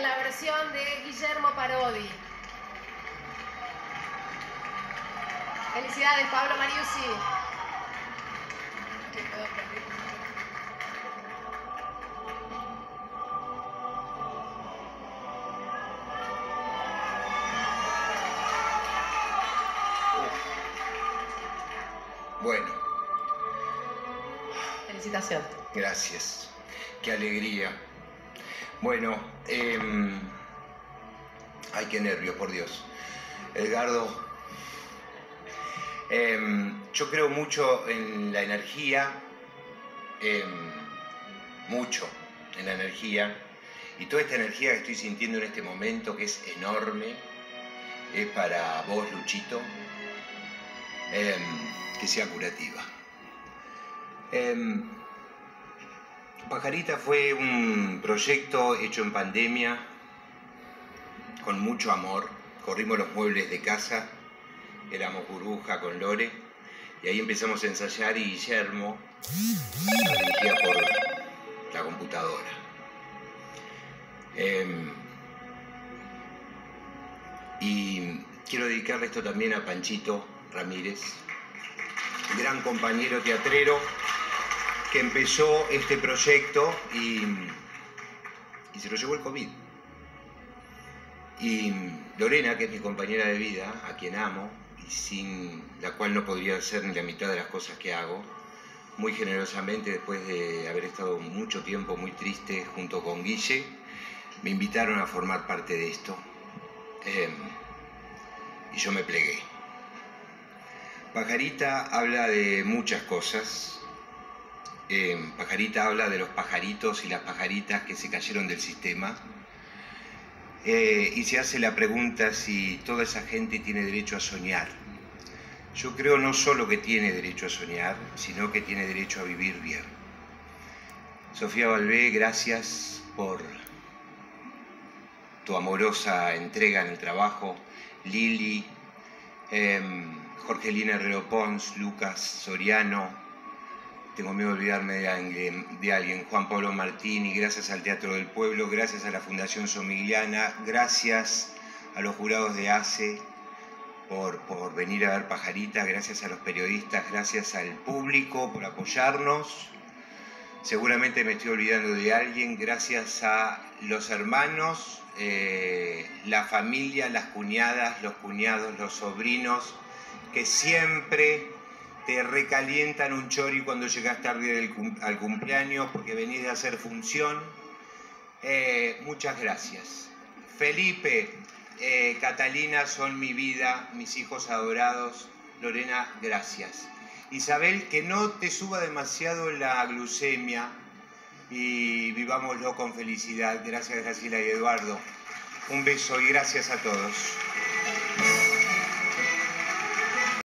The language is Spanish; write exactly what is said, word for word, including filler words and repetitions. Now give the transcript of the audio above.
la versión de Guillermo Parodi. Felicidades, Pablo Mariucci. Bueno. Felicitaciones. Gracias. Qué alegría. Bueno, eh, ay, qué nervios, por Dios. Edgardo, eh, yo creo mucho en la energía, eh, mucho en la energía, y toda esta energía que estoy sintiendo en este momento, que es enorme, es para vos, Luchito, eh, que sea curativa. Eh, Pajarita fue un proyecto hecho en pandemia, con mucho amor. Corrimos los muebles de casa, éramos burbuja con Lore, y ahí empezamos a ensayar y Guillermo nos dirigía por la computadora. Eh, y quiero dedicarle esto también a Panchito Ramírez, gran compañero teatrero, que empezó este proyecto y, y se lo llevó el COVID. Y Lorena, que es mi compañera de vida, a quien amo, y sin la cual no podría hacer ni la mitad de las cosas que hago, muy generosamente, después de haber estado mucho tiempo muy triste junto con Guille, me invitaron a formar parte de esto. Eh, y yo me plegué. Pajarita habla de muchas cosas. Eh, Pajarita habla de los pajaritos y las pajaritas que se cayeron del sistema. Eh, y se hace la pregunta si toda esa gente tiene derecho a soñar. Yo creo no solo que tiene derecho a soñar, sino que tiene derecho a vivir bien. Sofía Balbé, gracias por tu amorosa entrega en el trabajo. Lili, eh, Jorgelina Herrero Pons, Lucas Soriano, tengo miedo de olvidarme de alguien, de alguien, Juan Pablo Martini, gracias al Teatro del Pueblo, gracias a la Fundación Somigliana, gracias a los jurados de A C E por, por venir a ver Pajarita, gracias a los periodistas, gracias al público por apoyarnos. Seguramente me estoy olvidando de alguien, gracias a los hermanos, eh, la familia, las cuñadas, los cuñados, los sobrinos, que siempre te recalientan un chori cuando llegas tarde del, al cumpleaños porque venís de hacer función. Eh, muchas gracias. Felipe, eh, Catalina son mi vida, mis hijos adorados. Lorena, gracias. Isabel, que no te suba demasiado la glucemia y vivámoslo con felicidad. Gracias, Graciela y Eduardo. Un beso y gracias a todos.